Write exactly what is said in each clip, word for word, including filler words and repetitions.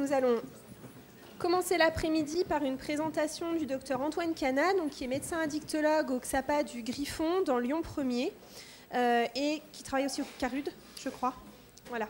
nous allons commencer l'après-midi par une présentation du docteur Antoine Cana, donc, qui est médecin addictologue au C S A P A du Griffon dans Lyon premier euh, et qui travaille aussi au CARUD, je crois. Voilà.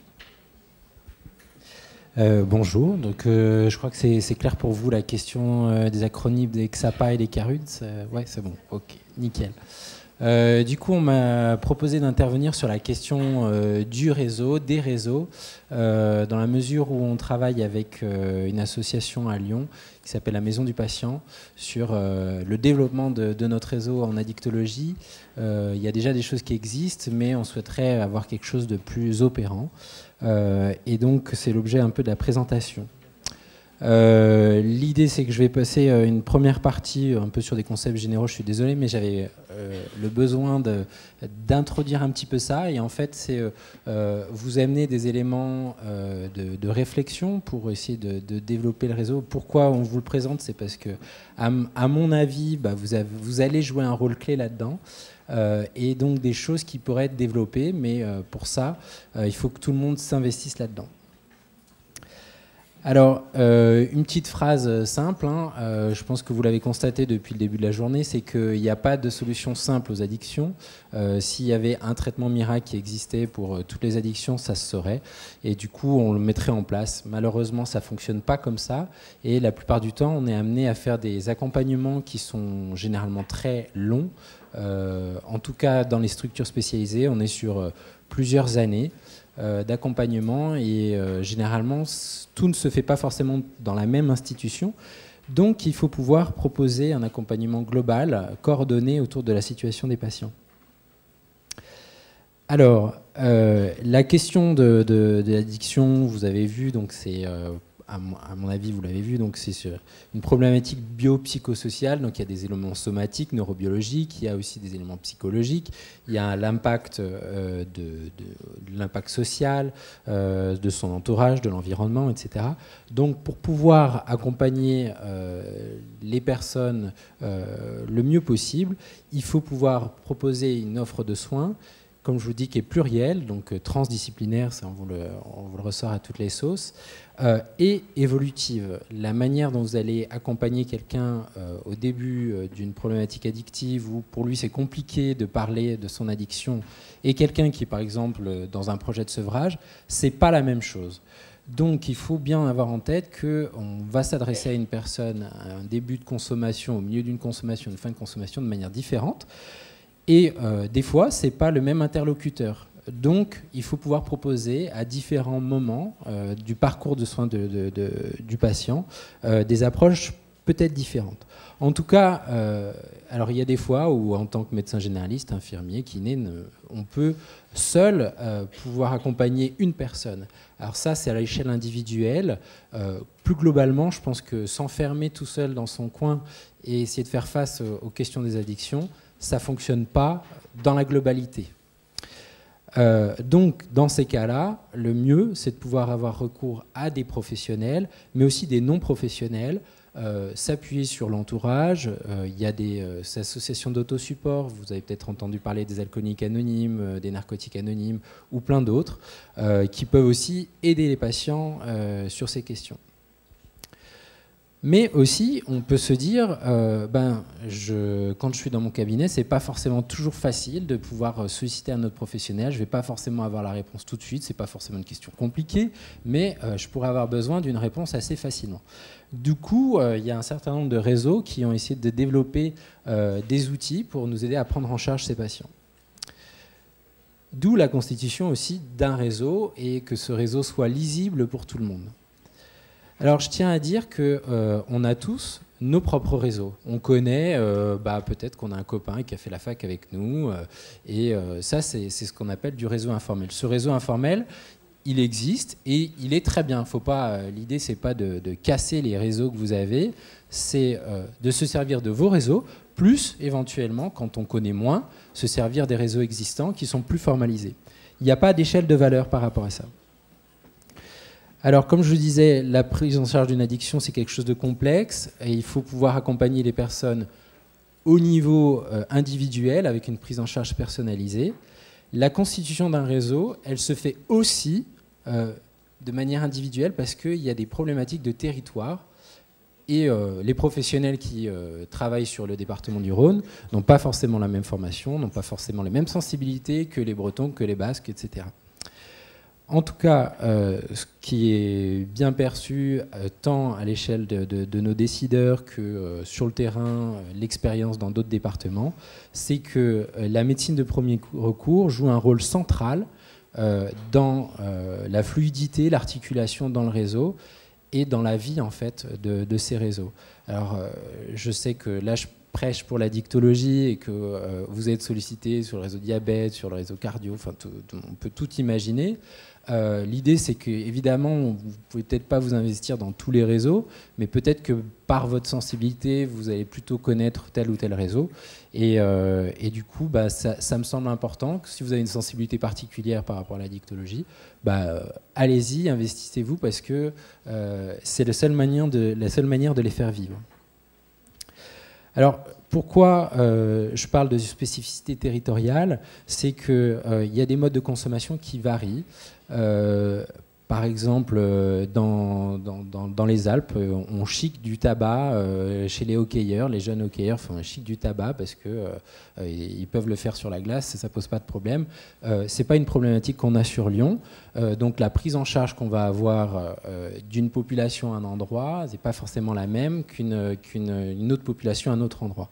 Euh, bonjour, donc euh, je crois que c'est clair pour vous la question euh, des acronymes des C S A P A et des CARUD. Ouais, c'est bon, ok, nickel. Euh, du coup, on m'a proposé d'intervenir sur la question euh, du réseau, des réseaux, euh, dans la mesure où on travaille avec euh, une association à Lyon qui s'appelle la Maison du Patient sur euh, le développement de, de notre réseau en addictologie. Euh, il y a déjà des choses qui existent, mais on souhaiterait avoir quelque chose de plus opérant. Euh, et donc, c'est l'objet un peu de la présentation. Euh, L'idée, c'est que je vais passer une première partie un peu sur des concepts généraux. Je suis désolé, mais j'avais euh, le besoin d'introduire un petit peu ça. Et en fait, c'est euh, vous amener des éléments euh, de, de réflexion pour essayer de, de développer le réseau. Pourquoi on vous le présente? C'est parce que, à, à mon avis, bah, vous, avez, vous allez jouer un rôle clé là-dedans. Euh, et donc des choses qui pourraient être développées. Mais euh, pour ça, euh, il faut que tout le monde s'investisse là-dedans. Alors, euh, une petite phrase simple, hein, euh, je pense que vous l'avez constaté depuis le début de la journée, c'est qu'il n'y a pas de solution simple aux addictions. Euh, S'il y avait un traitement miracle qui existait pour euh, toutes les addictions, ça se saurait. Et du coup, on le mettrait en place. Malheureusement, ça ne fonctionne pas comme ça. Et la plupart du temps, on est amené à faire des accompagnements qui sont généralement très longs. Euh, en tout cas, dans les structures spécialisées, on est sur euh, plusieurs années Euh, d'accompagnement et euh, généralement tout ne se fait pas forcément dans la même institution, donc il faut pouvoir proposer un accompagnement global coordonné autour de la situation des patients. Alors euh, la question de, de, de l'addiction, vous avez vu, donc c'est euh, à, à mon avis vous l'avez vu, donc c'est une problématique biopsychosociale, donc il y a des éléments somatiques, neurobiologiques, il y a aussi des éléments psychologiques, il y a l'impact euh, de, de, de l'impact social, euh, de son entourage, de l'environnement, et cetera. Donc pour pouvoir accompagner euh, les personnes euh, le mieux possible, il faut pouvoir proposer une offre de soins, comme je vous dis, qui est plurielle, donc euh, transdisciplinaire, ça on vous, le, on vous le ressort à toutes les sauces, euh, et évolutive. La manière dont vous allez accompagner quelqu'un euh, au début euh, d'une problématique addictive, où pour lui c'est compliqué de parler de son addiction, et quelqu'un qui est par exemple dans un projet de sevrage, c'est pas la même chose. Donc il faut bien avoir en tête qu'on va s'adresser à une personne à un début de consommation, au milieu d'une consommation, une fin de consommation de manière différente. Et euh, des fois, ce n'est pas le même interlocuteur. Donc, il faut pouvoir proposer à différents moments euh, du parcours de soins de, de, de, du patient euh, des approches peut-être différentes. En tout cas, euh, alors il y a des fois où, en tant que médecin généraliste, infirmier, kiné, ne, on peut seul euh, pouvoir accompagner une personne. Alors ça, c'est à l'échelle individuelle. Euh, plus globalement, je pense que s'enfermer tout seul dans son coin et essayer de faire face aux questions des addictions, ça ne fonctionne pas dans la globalité. Euh, donc, dans ces cas-là, le mieux, c'est de pouvoir avoir recours à des professionnels, mais aussi des non-professionnels, euh, s'appuyer sur l'entourage. Euh, il y a des euh, associations d'autosupport, vous avez peut-être entendu parler des alcooliques anonymes, euh, des narcotiques anonymes, ou plein d'autres, euh, qui peuvent aussi aider les patients euh, sur ces questions. Mais aussi, on peut se dire, euh, ben, je, quand je suis dans mon cabinet, c'est pas forcément toujours facile de pouvoir solliciter un autre professionnel. Je vais pas forcément avoir la réponse tout de suite. C'est pas forcément une question compliquée, mais euh, je pourrais avoir besoin d'une réponse assez facilement. Du coup, euh, il y a un certain nombre de réseaux qui ont essayé de développer euh, des outils pour nous aider à prendre en charge ces patients. D'où la constitution aussi d'un réseau et que ce réseau soit lisible pour tout le monde. Alors, je tiens à dire qu'on euh, a tous nos propres réseaux. On connaît, euh, bah, peut-être qu'on a un copain qui a fait la fac avec nous, euh, et euh, ça, c'est ce qu'on appelle du réseau informel. Ce réseau informel, il existe et il est très bien. Faut pas, euh, l'idée, c'est pas de, de casser les réseaux que vous avez, c'est euh, de se servir de vos réseaux, plus éventuellement, quand on connaît moins, se servir des réseaux existants qui sont plus formalisés. Il n'y a pas d'échelle de valeur par rapport à ça. Alors, comme je vous disais, la prise en charge d'une addiction, c'est quelque chose de complexe et il faut pouvoir accompagner les personnes au niveau euh, individuel avec une prise en charge personnalisée. La constitution d'un réseau, elle se fait aussi euh, de manière individuelle parce qu'il y a des problématiques de territoire. Et euh, les professionnels qui euh, travaillent sur le département du Rhône n'ont pas forcément la même formation, n'ont pas forcément les mêmes sensibilités que les Bretons, que les Basques, et cetera. En tout cas, euh, ce qui est bien perçu euh, tant à l'échelle de, de, de nos décideurs que euh, sur le terrain, euh, l'expérience dans d'autres départements, c'est que euh, la médecine de premier recours joue un rôle central euh, dans euh, la fluidité, l'articulation dans le réseau et dans la vie en fait de, de ces réseaux. Alors, euh, je sais que là, je prêche pour la dictologie et que euh, vous êtes sollicité sur le réseau diabète, sur le réseau cardio, enfin, tout, tout, on peut tout imaginer. Euh, L'idée, c'est que évidemment, vous ne pouvez peut-être pas vous investir dans tous les réseaux, mais peut-être que par votre sensibilité, vous allez plutôt connaître tel ou tel réseau. Et, euh, et du coup, bah, ça, ça me semble important que si vous avez une sensibilité particulière par rapport à la dictologie, bah, euh, allez-y, investissez-vous, parce que euh, c'est la seule manière de, la seule manière de les faire vivre. Alors, pourquoi euh, je parle de spécificité territoriale? C'est qu'il euh, y a des modes de consommation qui varient. Euh, par exemple, dans, dans, dans, dans les Alpes, on chique du tabac euh, chez les hockeyeurs. Les jeunes hockeyeurs font un chic du tabac parce qu'ils euh, peuvent le faire sur la glace, ça ne pose pas de problème. Euh, ce n'est pas une problématique qu'on a sur Lyon. Euh, donc la prise en charge qu'on va avoir euh, d'une population à un endroit, ce n'est pas forcément la même qu'une qu'une une autre population à un autre endroit.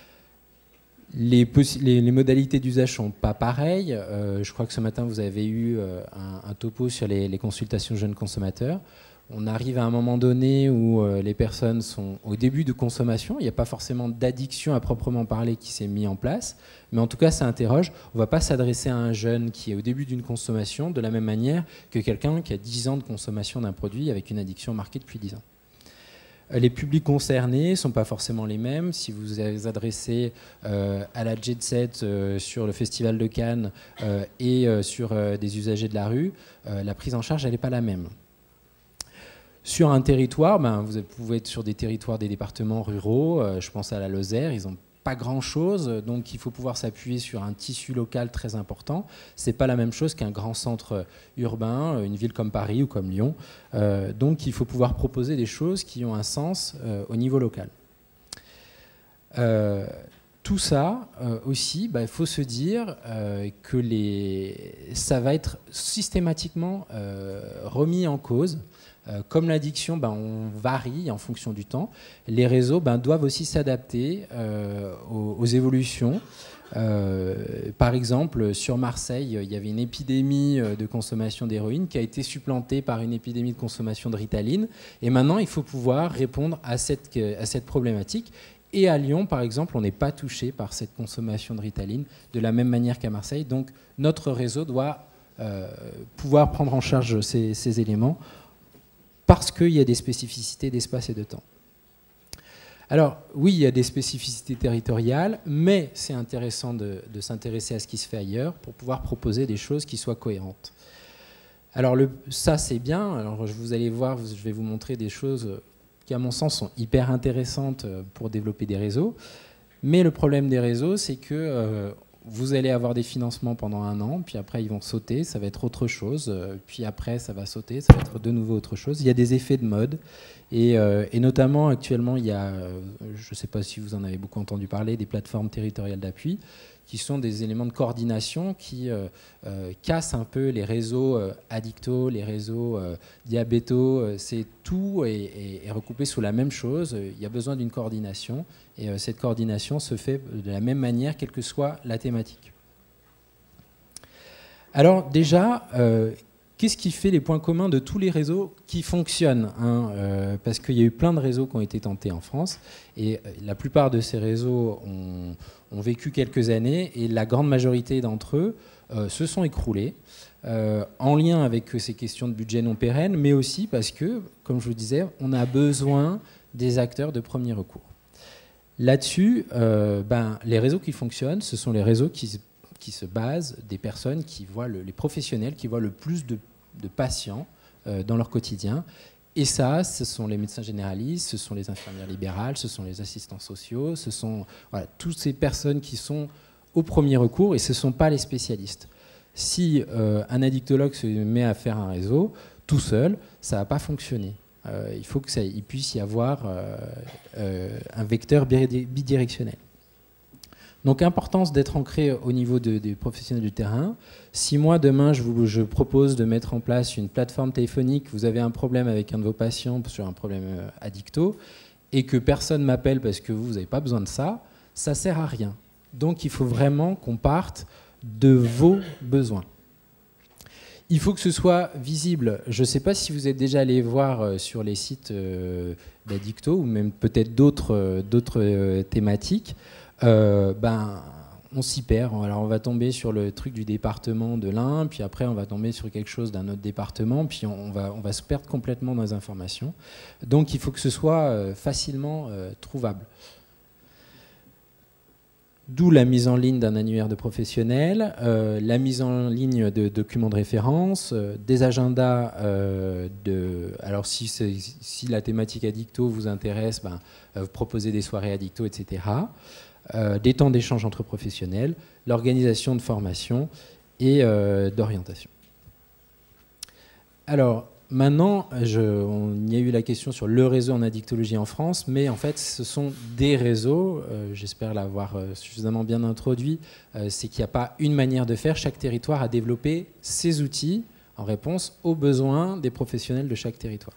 Les, les, les modalités d'usage sont pas pareilles. Euh, je crois que ce matin, vous avez eu euh, un, un topo sur les, les consultations jeunes consommateurs. On arrive à un moment donné où euh, les personnes sont au début de consommation. Il n'y a pas forcément d'addiction à proprement parler qui s'est mis en place. Mais en tout cas, ça interroge. On ne va pas s'adresser à un jeune qui est au début d'une consommation de la même manière que quelqu'un qui a dix ans de consommation d'un produit avec une addiction marquée depuis dix ans. Les publics concernés ne sont pas forcément les mêmes. Si vous vous adressez euh, à la Jet Set euh, sur le Festival de Cannes euh, et euh, sur euh, des usagers de la rue, euh, la prise en charge, elle n'est pas la même. Sur un territoire, ben, vous pouvez être sur des territoires des départements ruraux. Euh, je pense à la Lozère, ils ont pas grand-chose, donc il faut pouvoir s'appuyer sur un tissu local très important. C'est pas la même chose qu'un grand centre urbain, une ville comme Paris ou comme Lyon. Euh, donc il faut pouvoir proposer des choses qui ont un sens euh, au niveau local. Euh, tout ça euh, aussi, bah, il faut se dire euh, que les... ça va être systématiquement euh, remis en cause. Euh, comme l'addiction, ben, on varie en fonction du temps. Les réseaux ben, doivent aussi s'adapter euh, aux, aux évolutions. Euh, par exemple, sur Marseille, il y avait une épidémie de consommation d'héroïne qui a été supplantée par une épidémie de consommation de Ritaline. Et maintenant, il faut pouvoir répondre à cette, à cette problématique. Et à Lyon, par exemple, on n'est pas touché par cette consommation de Ritaline de la même manière qu'à Marseille. Donc, notre réseau doit euh, pouvoir prendre en charge ces, ces éléments, parce qu'il y a des spécificités d'espace et de temps. Alors, oui, il y a des spécificités territoriales, mais c'est intéressant de, de s'intéresser à ce qui se fait ailleurs pour pouvoir proposer des choses qui soient cohérentes. Alors, le, ça, c'est bien. Alors, vous allez voir, je vais vous montrer des choses qui, à mon sens, sont hyper intéressantes pour développer des réseaux. Mais le problème des réseaux, c'est que euh, vous allez avoir des financements pendant un an, puis après ils vont sauter, ça va être autre chose, puis après ça va sauter, ça va être de nouveau autre chose. Il y a des effets de mode, et, euh, et notamment actuellement il y a, je ne sais pas si vous en avez beaucoup entendu parler, des plateformes territoriales d'appui, qui sont des éléments de coordination qui euh, euh, cassent un peu les réseaux euh, addictos, les réseaux euh, diabétos, c'est tout est, est, est recoupé sous la même chose, il y a besoin d'une coordination. Et euh, cette coordination se fait de la même manière, quelle que soit la thématique. Alors déjà, euh, qu'est-ce qui fait les points communs de tous les réseaux qui fonctionnent, hein, euh, parce qu'il y a eu plein de réseaux qui ont été tentés en France, et euh, la plupart de ces réseaux ont, ont vécu quelques années, et la grande majorité d'entre eux euh, se sont écroulés, euh, en lien avec ces questions de budget non pérenne, mais aussi parce que, comme je vous disais, on a besoin des acteurs de premier recours. Là-dessus, euh, ben, les réseaux qui fonctionnent, ce sont les réseaux qui, qui se basent des personnes qui voient, le, les professionnels qui voient le plus de, de patients euh, dans leur quotidien. Et ça, ce sont les médecins généralistes, ce sont les infirmières libérales, ce sont les assistants sociaux, ce sont voilà, toutes ces personnes qui sont au premier recours, et ce ne sont pas les spécialistes. Si euh, un addictologue se met à faire un réseau, tout seul, ça ne va pas fonctionner. Euh, il faut qu'il puisse y avoir euh, euh, un vecteur bidirectionnel. Donc, importance d'être ancré au niveau de, des professionnels du terrain. Si moi, demain, je vous je propose de mettre en place une plateforme téléphonique, vous avez un problème avec un de vos patients sur un problème euh, addicto, et que personne m'appelle parce que vous n'avez pas besoin de ça, ça ne sert à rien. Donc, il faut vraiment qu'on parte de vos besoins. Il faut que ce soit visible. Je ne sais pas si vous êtes déjà allé voir sur les sites euh, d'Addicto ou même peut-être d'autres euh, d'autres euh, thématiques. Euh, ben, on s'y perd. Alors, on va tomber sur le truc du département de l'un, puis après, on va tomber sur quelque chose d'un autre département, puis on va, on va se perdre complètement dans les informations. Donc, il faut que ce soit euh, facilement euh, trouvable. D'où la mise en ligne d'un annuaire de professionnels, euh, la mise en ligne de documents de référence, euh, des agendas euh, de... Alors si, si la thématique addicto vous intéresse, ben, euh, vous proposez des soirées addicto, et cetera. Euh, des temps d'échange entre professionnels, l'organisation de formation et euh, d'orientation. Alors, maintenant, je, on, il y a eu la question sur le réseau en addictologie en France, mais en fait, ce sont des réseaux, euh, j'espère l'avoir euh, suffisamment bien introduit, euh, c'est qu'il n'y a pas une manière de faire, chaque territoire a développé ses outils en réponse aux besoins des professionnels de chaque territoire.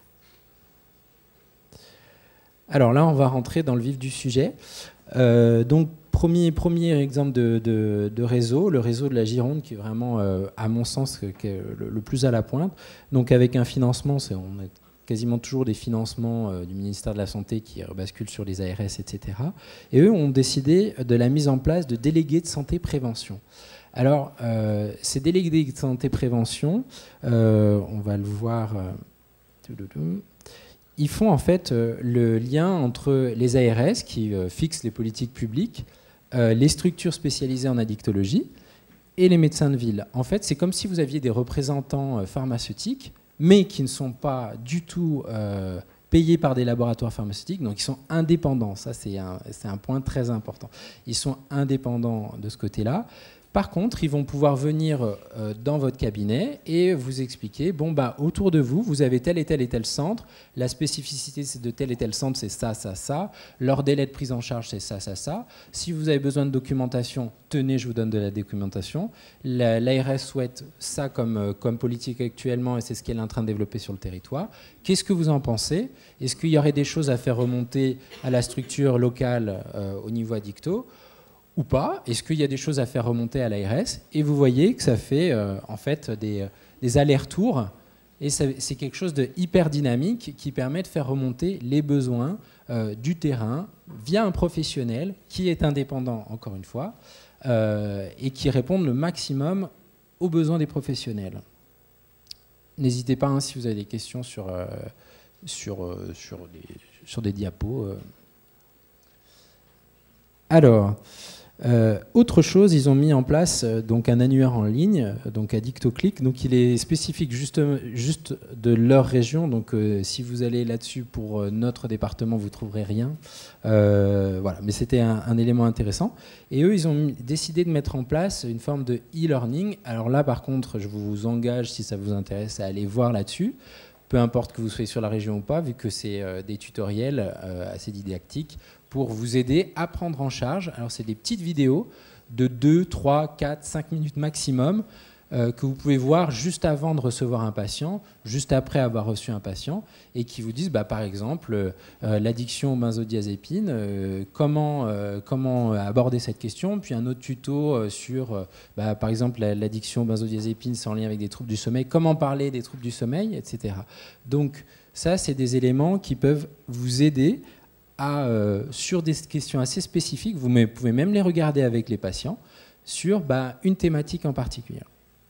Alors là, on va rentrer dans le vif du sujet. Euh, donc, premier, premier exemple de, de, de réseau, le réseau de la Gironde, qui est vraiment, euh, à mon sens, qui est le, le plus à la pointe. Donc, avec un financement, on a quasiment toujours des financements euh, du ministère de la Santé qui basculent sur les A R S, et cetera. Et eux ont décidé de la mise en place de délégués de santé-prévention. Alors, euh, ces délégués de santé-prévention, euh, on va le voir... Euh, ils font en fait euh, le lien entre les A R S qui euh, fixent les politiques publiques, euh, les structures spécialisées en addictologie et les médecins de ville. En fait, c'est comme si vous aviez des représentants euh, pharmaceutiques, mais qui ne sont pas du tout euh, payés par des laboratoires pharmaceutiques, donc ils sont indépendants. Ça, c'est un, c'est un point très important. Ils sont indépendants de ce côté-là. Par contre, ils vont pouvoir venir euh, dans votre cabinet et vous expliquer, bon, bah, autour de vous, vous avez tel et tel et tel centre, la spécificité de tel et tel centre, c'est ça, ça, ça, leur délai de prise en charge, c'est ça, ça, ça. Si vous avez besoin de documentation, tenez, je vous donne de la documentation. L'A R S souhaite ça comme, comme politique actuellement et c'est ce qu'elle est en train de développer sur le territoire. Qu'est-ce que vous en pensez? Est-ce qu'il y aurait des choses à faire remonter à la structure locale euh, au niveau addicto ou pas? Est-ce qu'il y a des choses à faire remonter à l'A R S? Et vous voyez que ça fait euh, en fait des, des allers-retours et c'est quelque chose de hyper dynamique qui permet de faire remonter les besoins euh, du terrain via un professionnel qui est indépendant, encore une fois, euh, et qui répond le maximum aux besoins des professionnels. N'hésitez pas hein, si vous avez des questions sur, euh, sur, euh, sur, des, sur des diapos. Euh. Alors... Euh, autre chose, ils ont mis en place euh, donc un annuaire en ligne, donc AddictoClick. Donc il est spécifique juste, juste de leur région. Donc euh, si vous allez là-dessus pour euh, notre département, vous ne trouverez rien. Euh, voilà, mais c'était un, un élément intéressant. Et eux, ils ont mis, décidé de mettre en place une forme de e-learning. Alors là, par contre, je vous engage, si ça vous intéresse, à aller voir là-dessus. Peu importe que vous soyez sur la région ou pas, vu que c'est euh, des tutoriels euh, assez didactiques pour vous aider à prendre en charge. Alors, c'est des petites vidéos de deux, trois, quatre, cinq minutes maximum euh, que vous pouvez voir juste avant de recevoir un patient, juste après avoir reçu un patient, et qui vous disent, bah, par exemple, euh, l'addiction aux benzodiazépines, euh, comment, euh, comment aborder cette question, puis un autre tuto euh, sur, euh, bah, par exemple, l'addiction aux benzodiazépines, c'est en lien avec des troubles du sommeil, comment parler des troubles du sommeil, et cetera. Donc, ça, c'est des éléments qui peuvent vous aider à, euh, sur des questions assez spécifiques, vous pouvez même les regarder avec les patients, sur bah, une thématique en particulier.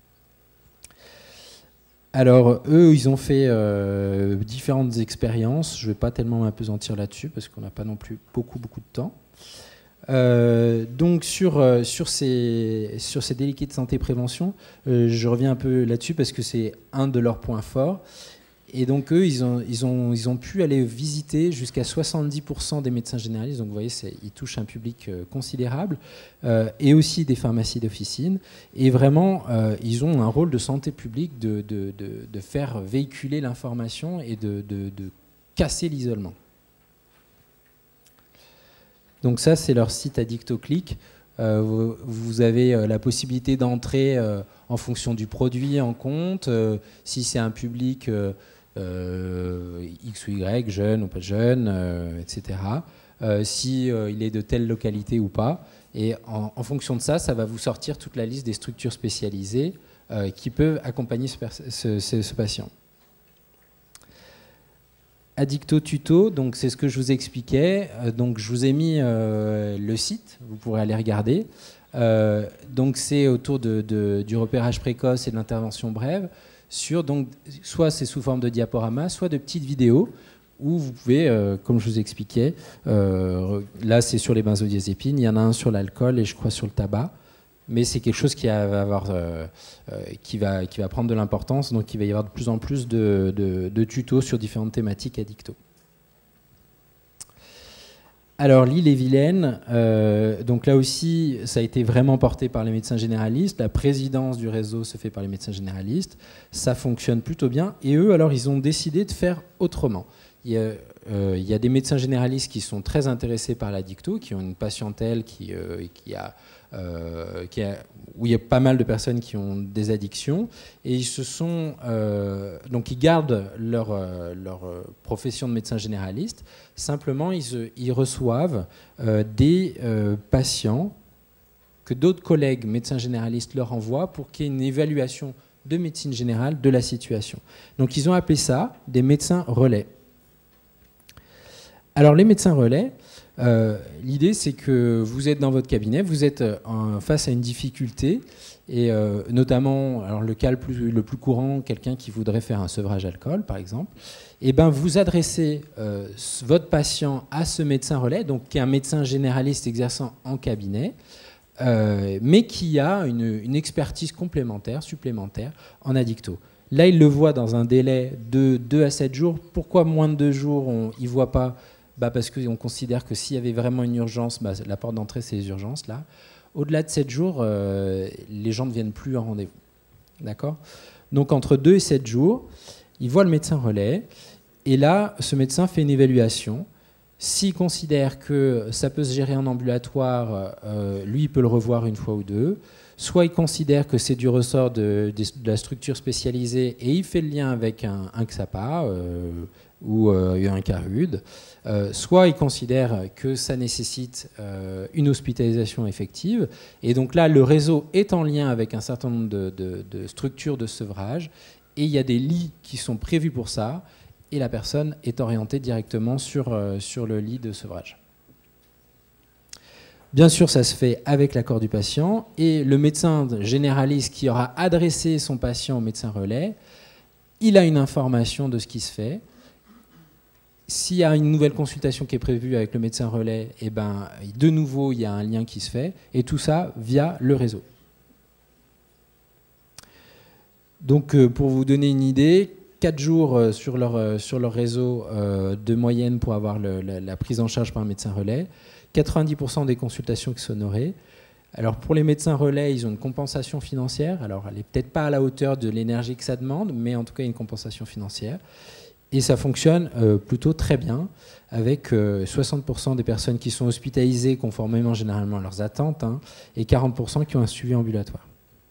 Alors, eux, ils ont fait euh, différentes expériences. Je ne vais pas tellement m'apesantir là-dessus, parce qu'on n'a pas non plus beaucoup, beaucoup de temps. Euh, donc, sur, euh, sur, ces, sur ces délégués de santé-prévention, euh, je reviens un peu là-dessus, parce que c'est un de leurs points forts. Et donc eux, ils ont, ils ont, ils ont pu aller visiter jusqu'à soixante-dix pour cent des médecins généralistes. Donc vous voyez, ils touchent un public euh, considérable, euh, et aussi des pharmacies d'officine. Et vraiment, euh, ils ont un rôle de santé publique de, de, de, de faire véhiculer l'information et de, de, de casser l'isolement. Donc ça, c'est leur site AddictoClick. Euh, vous, vous avez euh, la possibilité d'entrer euh, en fonction du produit en compte, euh, si c'est un public euh, euh, X ou Y, jeune ou pas jeune, euh, et cetera. Euh, si euh, il est de telle localité ou pas. Et en, en fonction de ça, ça va vous sortir toute la liste des structures spécialisées euh, qui peuvent accompagner ce, ce, ce, ce patient. Addicto Tuto, donc c'est ce que je vous expliquais. Euh, donc je vous ai mis euh, le site, vous pourrez aller regarder. Euh, donc c'est autour de, de, du repérage précoce et de l'intervention brève. Sur, donc, soit c'est sous forme de diaporama, soit de petites vidéos où vous pouvez, euh, comme je vous expliquais, euh, là c'est sur les benzodiazépines, il y en a un sur l'alcool et je crois sur le tabac. Mais c'est quelque chose qui va, avoir, euh, euh, qui, va, qui va prendre de l'importance, donc il va y avoir de plus en plus de, de, de tutos sur différentes thématiques addicto. Alors l'Ille-et-Vilaine, euh, donc là aussi, ça a été vraiment porté par les médecins généralistes. La présidence du réseau se fait par les médecins généralistes. Ça fonctionne plutôt bien. Et eux, alors, ils ont décidé de faire autrement. Il y a, euh, il y a des médecins généralistes qui sont très intéressés par l'addicto, qui ont une patientèle qui, euh, qui a... Euh, qui a, où il y a pas mal de personnes qui ont des addictions, et ils se sont euh, donc ils gardent leur, euh, leur profession de médecin généraliste. Simplement, ils, ils reçoivent euh, des euh, patients que d'autres collègues médecins généralistes leur envoient pour qu'il y ait une évaluation de médecine générale de la situation. Donc, ils ont appelé ça des médecins relais. Alors, les médecins relais, Euh, l'idée, c'est que vous êtes dans votre cabinet, vous êtes en, face à une difficulté, et euh, notamment, alors le cas le plus, le plus courant, quelqu'un qui voudrait faire un sevrage alcool, par exemple, et ben vous adressez euh, votre patient à ce médecin relais, donc qui est un médecin généraliste exerçant en cabinet, euh, mais qui a une, une expertise complémentaire, supplémentaire, en addicto. Là, il le voit dans un délai de deux à sept jours. Pourquoi moins de deux jours, on, il ne voit pas? Bah parce qu'on considère que s'il y avait vraiment une urgence, bah la porte d'entrée, c'est les urgences, là. Au-delà de sept jours, euh, les gens ne viennent plus en rendez-vous. D'accord ? Donc, entre deux et sept jours, il voit le médecin relais, et là, ce médecin fait une évaluation. S'il considère que ça peut se gérer en ambulatoire, euh, lui, il peut le revoir une fois ou deux. Soit il considère que c'est du ressort de, de, de la structure spécialisée, et il fait le lien avec un, un X A P A euh, ou euh, un CARUD. Euh, soit il considère que ça nécessite euh, une hospitalisation effective, et donc là le réseau est en lien avec un certain nombre de, de, de structures de sevrage, et il y a des lits qui sont prévus pour ça, et la personne est orientée directement sur, euh, sur le lit de sevrage. Bien sûr, ça se fait avec l'accord du patient, et le médecin généraliste qui aura adressé son patient au médecin relais, il a une information de ce qui se fait. S'il y a une nouvelle consultation qui est prévue avec le médecin relais, eh ben, de nouveau, il y a un lien qui se fait, et tout ça via le réseau. Donc, euh, pour vous donner une idée, quatre jours euh, sur, leur, euh, sur leur réseau euh, de moyenne pour avoir le, la, la prise en charge par un médecin relais, quatre-vingt-dix pour cent des consultations qui sont honorées. Alors, pour les médecins relais, ils ont une compensation financière. Alors, elle n'est peut-être pas à la hauteur de l'énergie que ça demande, mais en tout cas, une compensation financière. Et ça fonctionne euh, plutôt très bien, avec euh, soixante pour cent des personnes qui sont hospitalisées conformément généralement à leurs attentes, hein, et quarante pour cent qui ont un suivi ambulatoire.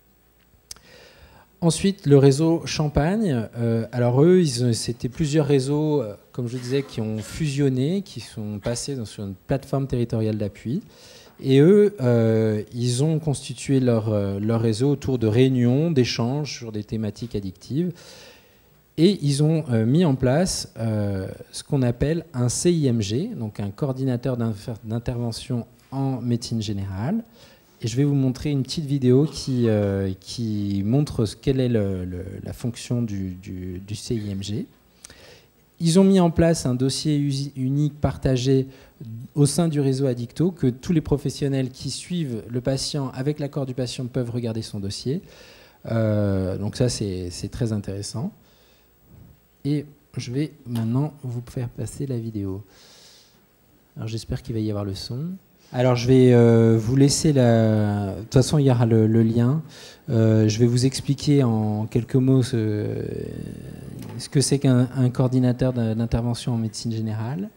Ensuite, le réseau Champagne. Euh, alors eux, c'était plusieurs réseaux, euh, comme je disais, qui ont fusionné, qui sont passés dans, sur une plateforme territoriale d'appui. Et eux, euh, ils ont constitué leur, euh, leur réseau autour de réunions, d'échanges sur des thématiques addictives. Et ils ont euh, mis en place euh, ce qu'on appelle un C I M G, donc un coordinateur d'intervention en médecine générale. Et je vais vous montrer une petite vidéo qui, euh, qui montre ce, quelle est le, le, la fonction du, du, du C I M G. Ils ont mis en place un dossier unique partagé au sein du réseau Addicto, que tous les professionnels qui suivent le patient avec l'accord du patient peuvent regarder son dossier. Euh, donc ça, c'est très intéressant. Et je vais maintenant vous faire passer la vidéo. Alors j'espère qu'il va y avoir le son. Alors je vais euh, vous laisser la... De toute façon, il y aura le, le lien. Euh, je vais vous expliquer en quelques mots ce, ce que c'est qu'un un coordinateur d'intervention en médecine générale.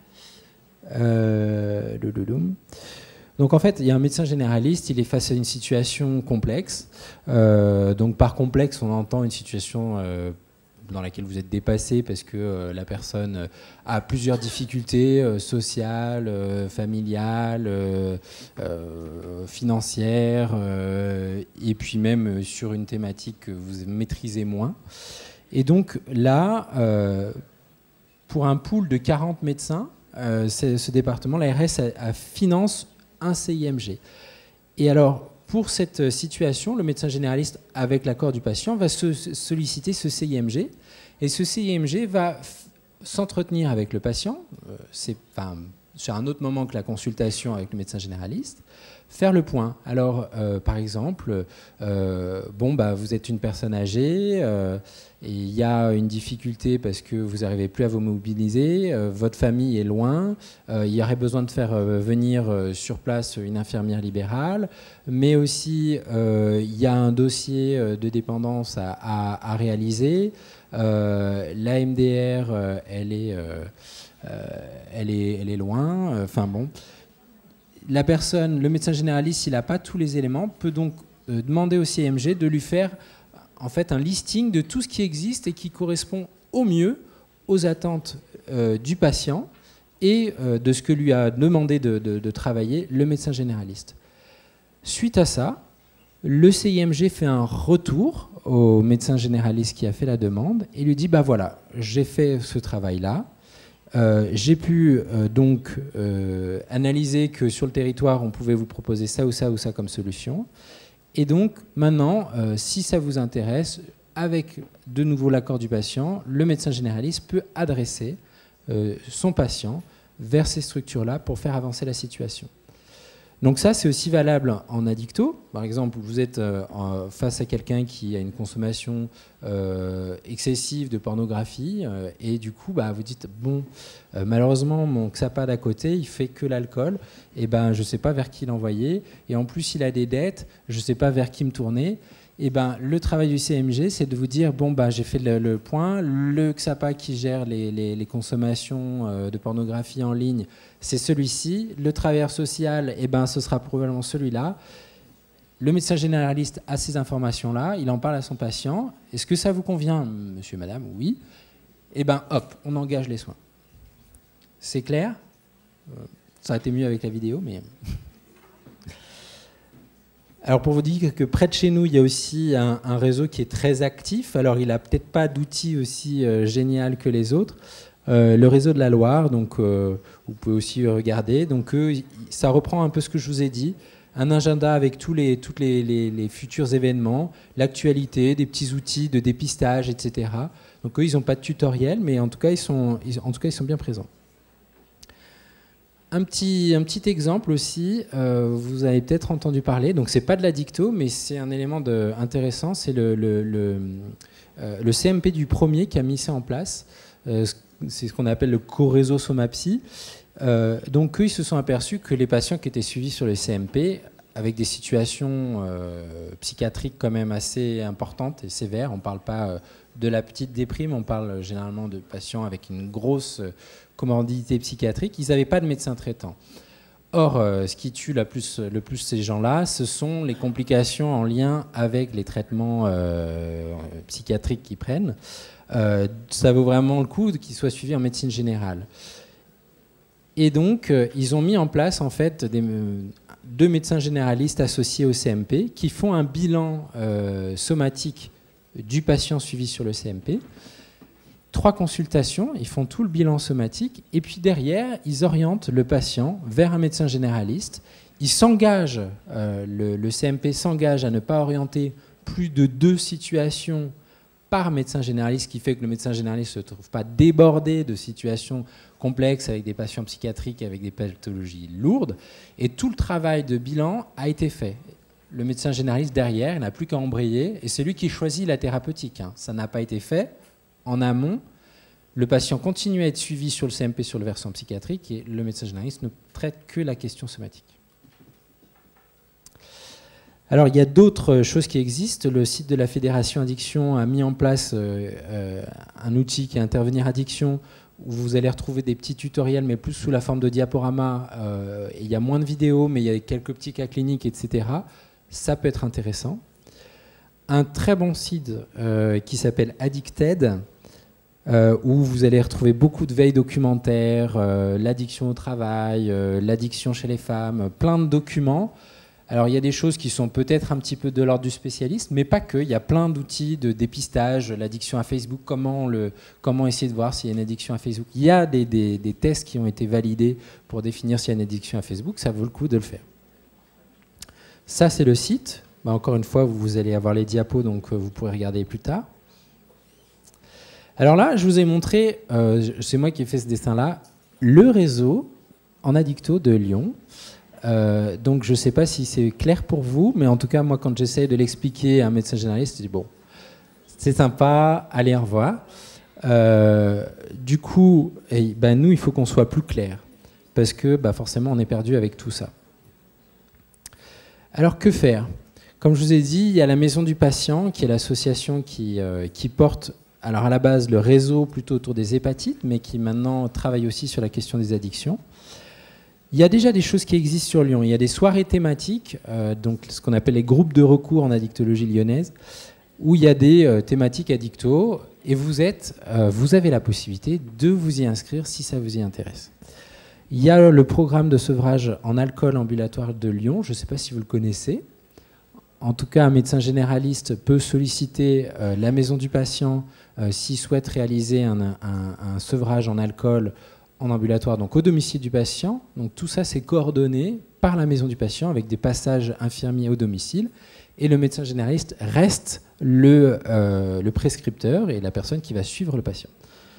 Euh, donc en fait, il y a un médecin généraliste, il est face à une situation complexe. Euh, donc par complexe, on entend une situation euh, dans laquelle vous êtes dépassé parce que euh, la personne a plusieurs difficultés euh, sociales, euh, familiales, euh, euh, financières, euh, et puis même sur une thématique que vous maîtrisez moins. Et donc là, euh, pour un pool de quarante médecins, euh, ce département, l'A R S, a, a finance un C I M G. Et alors, pour cette situation, le médecin généraliste, avec l'accord du patient, va se solliciter ce C I M G. Et ce C I M G va s'entretenir avec le patient, euh, c'est enfin, sur un autre moment que la consultation avec le médecin généraliste, faire le point. Alors, euh, par exemple, euh, bon, bah, vous êtes une personne âgée, euh, et il y a une difficulté parce que vous n'arrivez plus à vous mobiliser, euh, votre famille est loin, euh, il y aurait besoin de faire euh, venir euh, sur place une infirmière libérale, mais aussi euh, il y a un dossier de dépendance à, à, à réaliser. Euh, la M D R, euh, elle, est, euh, euh, elle, est, elle est loin. Enfin bon, la personne, le médecin généraliste, s'il n'a pas tous les éléments, peut donc euh, demander au C I M G de lui faire en fait un listing de tout ce qui existe et qui correspond au mieux aux attentes euh, du patient et euh, de ce que lui a demandé de, de, de travailler le médecin généraliste. Suite à ça, le C I M G fait un retour au médecin généraliste qui a fait la demande et lui dit bah voilà, j'ai fait ce travail-là, euh, j'ai pu euh, donc euh, analyser que sur le territoire on pouvait vous proposer ça ou ça ou ça comme solution. Et donc maintenant, euh, si ça vous intéresse, avec de nouveau l'accord du patient, le médecin généraliste peut adresser euh, son patient vers ces structures-là pour faire avancer la situation. Donc ça, c'est aussi valable en addicto. Par exemple, vous êtes euh, face à quelqu'un qui a une consommation euh, excessive de pornographie euh, et du coup, bah, vous dites, bon, euh, malheureusement, mon X A P A d'à côté, il fait que l'alcool. Et ben, je ne sais pas vers qui l'envoyer. Et en plus, il a des dettes, je ne sais pas vers qui me tourner. Et ben, le travail du C I M G, c'est de vous dire, bon, bah, j'ai fait le, le point, le X A P A qui gère les, les, les consommations euh, de pornographie en ligne, c'est celui-ci. Le travailleur social, eh ben, ce sera probablement celui-là. Le médecin généraliste a ces informations-là, il en parle à son patient. Est-ce que ça vous convient, monsieur, madame? Oui. Eh ben, hop, on engage les soins. C'est clair? Ça aurait été mieux avec la vidéo, mais... Alors pour vous dire que près de chez nous, il y a aussi un, un réseau qui est très actif. Alors il n'a peut-être pas d'outils aussi euh, génial que les autres. Euh, le réseau de la Loire, donc euh, vous pouvez aussi regarder. Donc eux, ça reprend un peu ce que je vous ai dit. Un agenda avec tous les, tous les, les, les futurs événements, l'actualité, des petits outils de dépistage, et cetera. Donc eux, ils n'ont pas de tutoriel, mais en tout cas, ils sont, ils, en tout cas, ils sont bien présents. Un petit, un petit exemple aussi, euh, vous avez peut-être entendu parler, donc c'est pas de la dicto, mais c'est un élément de, intéressant, c'est le, le, le, euh, le C M P du premier qui a mis ça en place, euh, c'est ce qu'on appelle le co-réseau Somapsy. Euh, donc eux, ils se sont aperçus que les patients qui étaient suivis sur le C M P, avec des situations euh, psychiatriques quand même assez importantes et sévères, on ne parle pas euh, de la petite déprime, on parle généralement de patients avec une grosse euh, comorbidité psychiatrique, ils n'avaient pas de médecin traitant. Or, euh, ce qui tue la plus, le plus ces gens-là, ce sont les complications en lien avec les traitements euh, psychiatriques qu'ils prennent. Euh, ça vaut vraiment le coup qu'ils soient suivis en médecine générale. Et donc, euh, ils ont mis en place en fait des, euh, deux médecins généralistes associés au C M P qui font un bilan euh, somatique du patient suivi sur le C M P. Trois consultations, ils font tout le bilan somatique et puis derrière, ils orientent le patient vers un médecin généraliste. Ils s'engagent, euh, le, le C M P s'engage à ne pas orienter plus de deux situations par médecin généraliste, ce qui fait que le médecin généraliste ne se trouve pas débordé de situations complexes avec des patients psychiatriques, avec des pathologies lourdes. Et tout le travail de bilan a été fait. Le médecin généraliste derrière, il n'a plus qu'à embrayer et c'est lui qui choisit la thérapeutique. Hein. Ça n'a pas été fait en amont. Le patient continue à être suivi sur le C M P sur le versant psychiatrique et le médecin généraliste ne traite que la question somatique. Alors, il y a d'autres choses qui existent. Le site de la Fédération Addiction a mis en place euh, euh, un outil qui est Intervenir Addiction, où vous allez retrouver des petits tutoriels, mais plus sous la forme de diaporama. Euh, il y a moins de vidéos, mais il y a quelques petits cas cliniques, et cetera. Ça peut être intéressant. Un très bon site euh, qui s'appelle Addicted, euh, où vous allez retrouver beaucoup de veilles documentaires, euh, l'addiction au travail, euh, l'addiction chez les femmes, plein de documents. Alors, il y a des choses qui sont peut-être un petit peu de l'ordre du spécialiste, mais pas que. Il y a plein d'outils de dépistage, l'addiction à Facebook, comment, le, comment essayer de voir s'il y a une addiction à Facebook. Il y a des, des, des tests qui ont été validés pour définir s'il y a une addiction à Facebook. Ça vaut le coup de le faire. Ça, c'est le site. Bah, encore une fois, vous allez avoir les diapos, donc vous pourrez regarder plus tard. Alors là, je vous ai montré, euh, c'est moi qui ai fait ce dessin-là, le réseau en addicto de Lyon. Euh, donc je ne sais pas si c'est clair pour vous, mais en tout cas, moi, quand j'essaie de l'expliquer à un médecin généraliste, je dis bon, c'est sympa, allez, au revoir. Euh, du coup, eh, ben, nous, il faut qu'on soit plus clair, parce que bah, forcément, on est perdu avec tout ça. Alors, que faire? Comme je vous ai dit, il y a la Maison du Patient, qui est l'association qui, euh, qui porte, alors à la base, le réseau plutôt autour des hépatites, mais qui maintenant travaille aussi sur la question des addictions. Il y a déjà des choses qui existent sur Lyon. Il y a des soirées thématiques, euh, donc ce qu'on appelle les groupes de recours en addictologie lyonnaise, où il y a des euh, thématiques addicto, et vous, êtes, euh, vous avez la possibilité de vous y inscrire si ça vous y intéresse. Il y a le programme de sevrage en alcool ambulatoire de Lyon, je ne sais pas si vous le connaissez. En tout cas, un médecin généraliste peut solliciter euh, la Maison du Patient euh, s'il souhaite réaliser un, un, un sevrage en alcool en ambulatoire, donc au domicile du patient. Donc tout ça, c'est coordonné par la Maison du Patient avec des passages infirmiers au domicile. Et le médecin généraliste reste le, euh, le prescripteur et la personne qui va suivre le patient.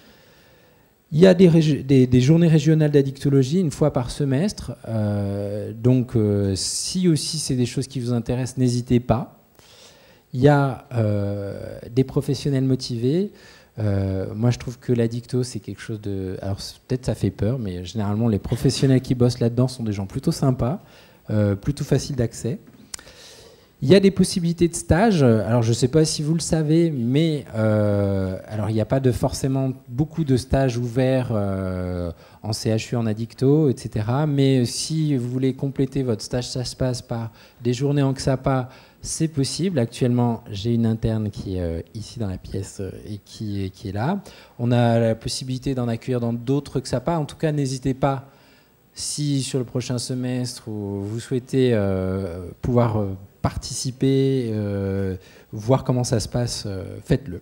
Il y a des, des, des journées régionales d'addictologie une fois par semestre. Euh, donc euh, si aussi c'est des choses qui vous intéressent, n'hésitez pas. Il y a euh, des professionnels motivés. Euh, moi, je trouve que l'addicto, c'est quelque chose de... Alors, peut-être ça fait peur, mais généralement, les professionnels qui bossent là-dedans sont des gens plutôt sympas, euh, plutôt faciles d'accès. Il y a des possibilités de stage. Alors, je ne sais pas si vous le savez, mais euh, alors, il n'y a pas de forcément beaucoup de stages ouverts euh, en C H U, en addicto, et cetera. Mais si vous voulez compléter votre stage, ça se passe par des journées en XAPA. C'est possible. Actuellement, j'ai une interne qui est euh, ici dans la pièce euh, et qui est, qui est là. On a la possibilité d'en accueillir dans d'autres XAPA. En tout cas, n'hésitez pas, si sur le prochain semestre vous souhaitez euh, pouvoir euh, participer, euh, voir comment ça se passe, euh, faites-le.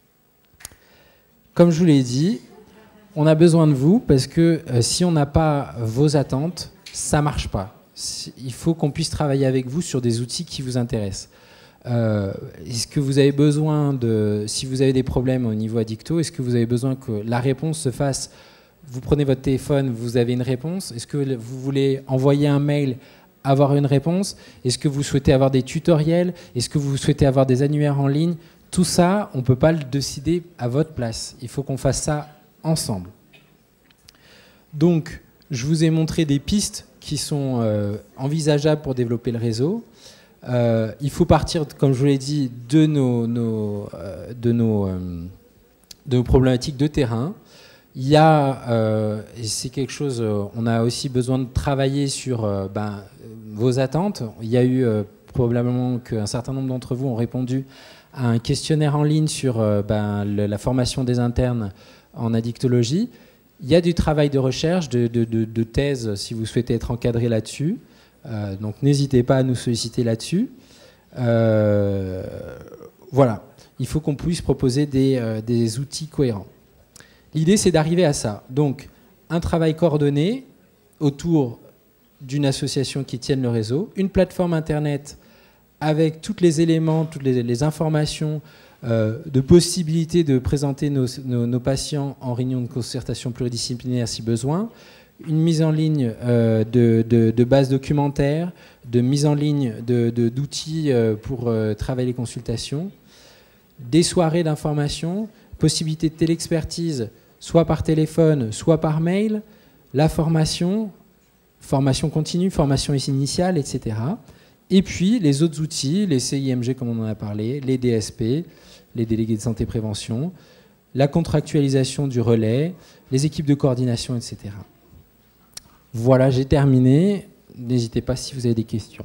Comme je vous l'ai dit, on a besoin de vous parce que euh, si on n'a pas vos attentes, ça ne marche pas. Il faut qu'on puisse travailler avec vous sur des outils qui vous intéressent. Euh, est-ce que vous avez besoin de... Si vous avez des problèmes au niveau addicto, est-ce que vous avez besoin que la réponse se fasse... Vous prenez votre téléphone, vous avez une réponse. Est-ce que vous voulez envoyer un mail, avoir une réponse? Est-ce que vous souhaitez avoir des tutoriels? Est-ce que vous souhaitez avoir des annuaires en ligne? Tout ça, on ne peut pas le décider à votre place. Il faut qu'on fasse ça ensemble. Donc, je vous ai montré des pistes qui sont euh, envisageables pour développer le réseau. Euh, il faut partir, comme je vous l'ai dit, de nos, nos, euh, de, nos, euh, de nos problématiques de terrain. Il y a, euh, et c'est quelque chose, euh, on a aussi besoin de travailler sur euh, ben, vos attentes. Il y a eu euh, probablement qu'un certain nombre d'entre vous ont répondu à un questionnaire en ligne sur euh, ben, le, la formation des internes en addictologie. Il y a du travail de recherche, de, de, de, de thèse, si vous souhaitez être encadré là-dessus. Euh, donc n'hésitez pas à nous solliciter là-dessus. Euh, voilà, il faut qu'on puisse proposer des, euh, des outils cohérents. L'idée, c'est d'arriver à ça. Donc, un travail coordonné autour d'une association qui tienne le réseau, une plateforme Internet avec tous les éléments, toutes les, les informations, Euh, de possibilité de présenter nos, nos, nos patients en réunion de concertation pluridisciplinaire si besoin, une mise en ligne euh, de, de, de bases documentaires, de mise en ligne d'outils de, de, euh, pour euh, travailler les consultations, des soirées d'information, possibilité de téléexpertise soit par téléphone, soit par mail, la formation, formation continue, formation initiale, et cetera. Et puis les autres outils, les C I M G comme on en a parlé, les D S P, les délégués de santé prévention, la contractualisation du relais, les équipes de coordination, et cetera. Voilà, j'ai terminé. N'hésitez pas si vous avez des questions.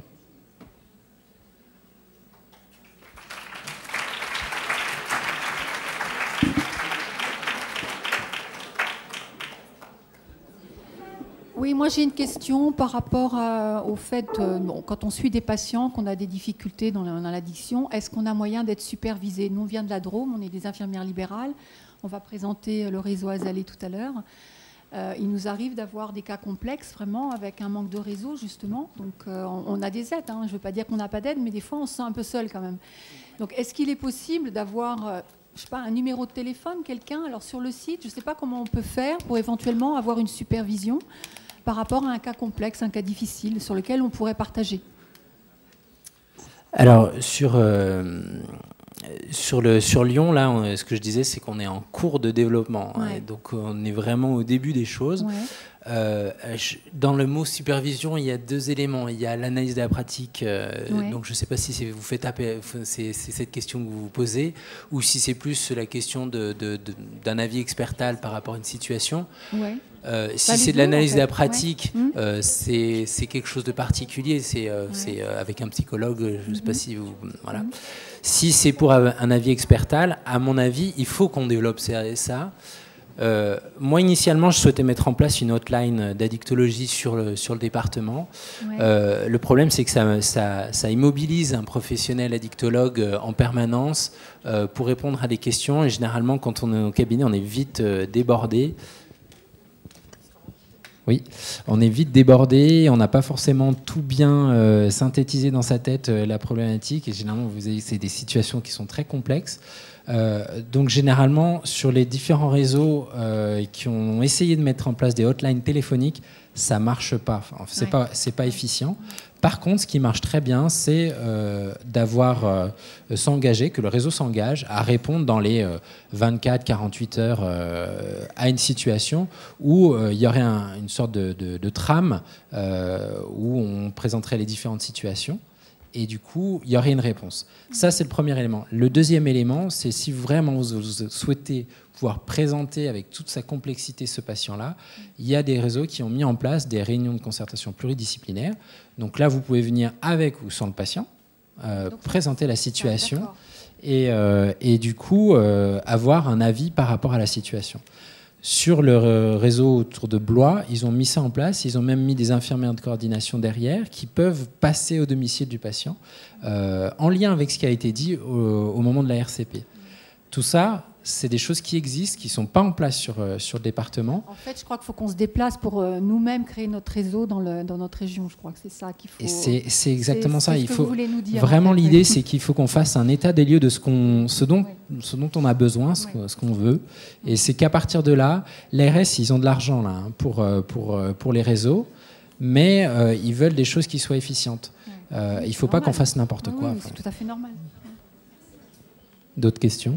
Oui, moi j'ai une question par rapport à, au fait, euh, bon, quand on suit des patients, qu'on a des difficultés dans l'addiction, est-ce qu'on a moyen d'être supervisé? Nous, on vient de la Drôme, on est des infirmières libérales, on va présenter le réseau Azalée tout à l'heure. Euh, il nous arrive d'avoir des cas complexes, vraiment, avec un manque de réseau, justement. Donc euh, on, on a des aides, hein. Je ne veux pas dire qu'on n'a pas d'aide, mais des fois on se sent un peu seul quand même. Donc est-ce qu'il est possible d'avoir... Euh, je sais pas, un numéro de téléphone, quelqu'un, alors sur le site, je ne sais pas comment on peut faire pour éventuellement avoir une supervision par rapport à un cas complexe, un cas difficile, sur lequel on pourrait partager. Alors, sur, euh, sur, le, sur Lyon, là, on, ce que je disais, c'est qu'on est en cours de développement. Ouais. Hein, donc, on est vraiment au début des choses. Ouais. Euh, dans le mot supervision, il y a deux éléments. Il y a l'analyse de la pratique. Euh, ouais. Donc, je ne sais pas si vous faites appeler, c'est cette question que vous vous posez, ou si c'est plus la question de, de, de, d'un avis expertal par rapport à une situation. Ouais. Euh, si bah, c'est de l'analyse en fait. de la pratique, ouais. euh, c'est quelque chose de particulier. C'est euh, ouais. euh, avec un psychologue. Je ne sais mm-hmm. pas si vous, voilà. Mm-hmm. Si c'est pour un avis expertal, à mon avis, il faut qu'on développe ça. Euh, moi, initialement, je souhaitais mettre en place une hotline d'addictologie sur le, sur le département. Ouais. Euh, le problème, c'est que ça, ça, ça immobilise un professionnel addictologue en permanence euh, pour répondre à des questions. Et généralement, quand on est au cabinet, on est vite euh, débordé. Oui, on est vite débordé, on n'a pas forcément tout bien euh, synthétisé dans sa tête euh, la problématique. Et généralement, vous avez, c'est des situations qui sont très complexes. Euh, donc généralement, sur les différents réseaux euh, qui ont essayé de mettre en place des hotlines téléphoniques, ça marche pas. Enfin, c'est ouais. pas, c'est pas efficient. Par contre, ce qui marche très bien, c'est euh, d'avoir euh, s'engager, que le réseau s'engage à répondre dans les euh, vingt-quatre à quarante-huit heures euh, à une situation où euh, il y aurait un, une sorte de, de, de trame euh, où on présenterait les différentes situations. Et du coup, il y aurait une réponse. Ça, c'est le premier élément. Le deuxième élément, c'est si vraiment vous souhaitez pouvoir présenter avec toute sa complexité ce patient-là, il y a des réseaux qui ont mis en place des réunions de concertation pluridisciplinaires. Donc là, vous pouvez venir avec ou sans le patient, euh, Donc, présenter la situation ah, et, euh, et du coup, euh, avoir un avis par rapport à la situation. Sur le réseau autour de Blois, ils ont mis ça en place. Ils ont même mis des infirmières de coordination derrière qui peuvent passer au domicile du patient euh, en lien avec ce qui a été dit au, au moment de la R C P. Tout ça, c'est des choses qui existent, qui ne sont pas en place sur, sur le département. En fait, je crois qu'il faut qu'on se déplace pour euh, nous-mêmes créer notre réseau dans, le, dans notre région. Je crois que c'est ça qu'il faut... Et c'est exactement ça. Il faut, vraiment, l'idée, c'est qu'il faut qu'on fasse un état des lieux de ce, qu'on, ce, dont, oui. ce dont on a besoin, ce, oui. ce qu'on veut. Et c'est qu'à partir de là, l'A R S, ils ont de l'argent là, hein, pour, pour, pour les réseaux, mais euh, ils veulent des choses qui soient efficientes. Oui. Euh, il ne faut pas qu'on fasse n'importe oui, quoi. Oui, c'est tout à fait normal. D'autres questions ?